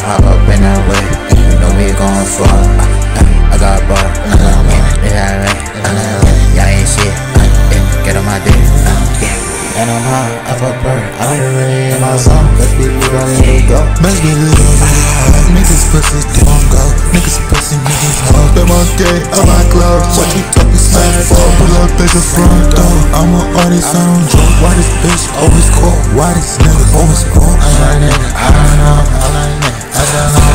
hop up in that way. You know we gon' fuck. I got bought. Yeah, y'all ain't shit. Get on my dick. And I'm high, I fuck her. I'm really in my zone. Let's be real, let it go. Let's be real, niggas pussy don't go. Niggas pussy, niggas hoe. Them all day, on my clothes. What you talking side for? Pull up at the front door. I'm an artist, I don't joke. Why this bitch always cold? Why this nigga always cold? I don't know, I don't know.